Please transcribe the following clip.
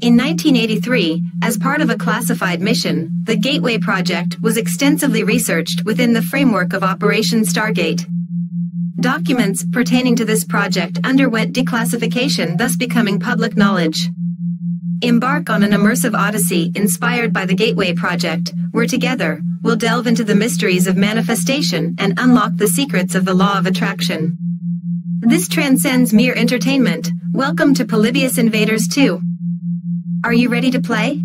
In 1983, as part of a classified mission, the Gateway Project was extensively researched within the framework of Operation Stargate. Documents pertaining to this project underwent declassification, thus becoming public knowledge. Embark on an immersive odyssey inspired by the Gateway Project, where together, we'll delve into the mysteries of manifestation and unlock the secrets of the law of attraction. This transcends mere entertainment. Welcome to Polybius Invaders 2. Are you ready to play?